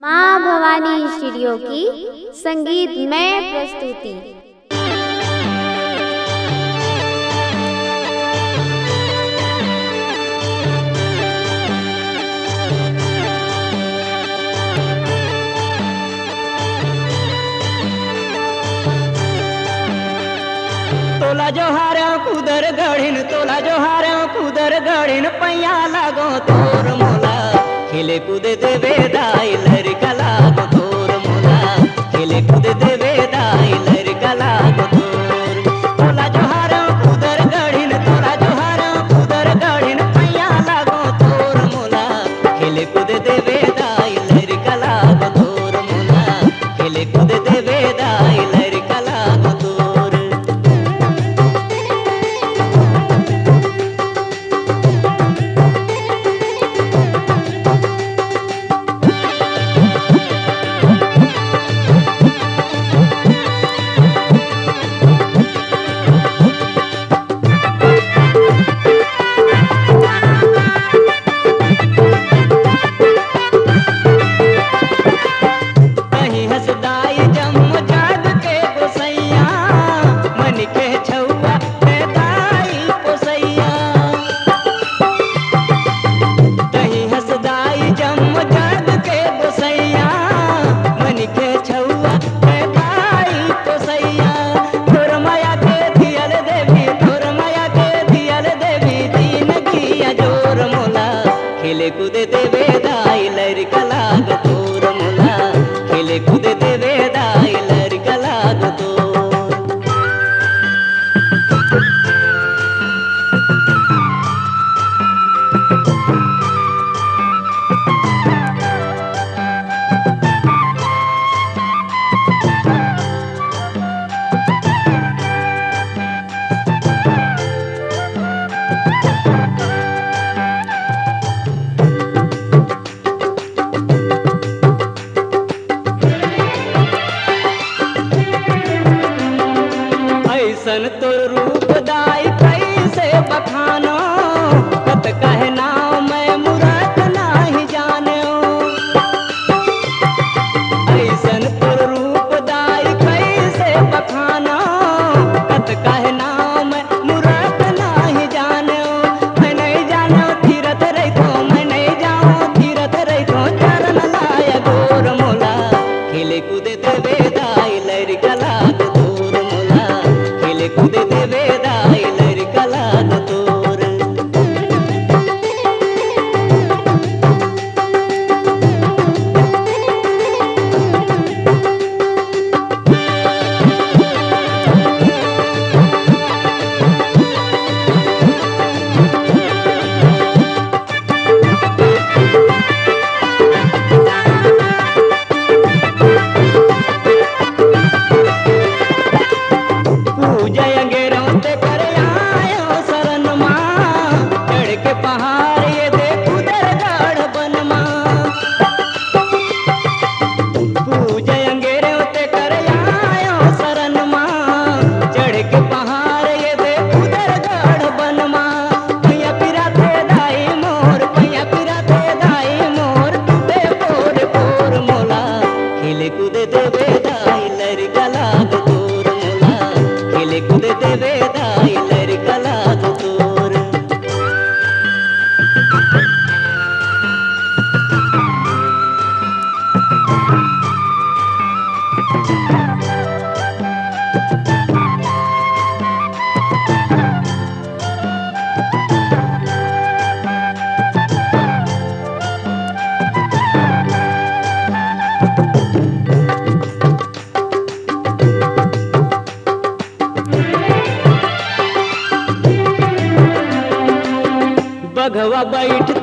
माँ भवानी स्टूडियो की संगीतमय प्रस्तुति। तोला जो हारे कुदर गढ़िन, तोला जो हारे कुदर गढ़िन, पैया लागो तोर मोला खेले कूद देवे दाई लड़का लागो तोर मोला खेले कूद देवे दाई लड़का लागो तोर। तोला जो हारे कुदर गढ़िन, तोला जो हारे कुदर गढ़िन, पैया लागो तोर मोला खेले कूद देवे दाई लड़का लागो तोर मोला खेले कूद देवे दाई लड़का लागो तोर। खेले कूद देवे दाई लड़का लागो तोर मोला खेले कूद देवे दाई लड़का लागो तोर। सन तो रूप दाई कैसे बखानो कत कहे नाव मैं मुराद नहीं जाने। ऐसन तो रूप दाई कैसे बखानो कत कहे नाव मैं मुराद नहीं जाने। मैं नहीं जानो तीरथ रही तो मैं नहीं जाऊँ तीरथ रही तो चरण लाया गोर मोला खेले कूद देवे दाई लड़का लागो तोर मोला खेले कूद देवे दाई लड़का लागो तोर। खेले कूद देवे दाई लड़का लागो तोर मोला खेले कूद देवे दाई लड़का लागो तोर। बघवा बैठ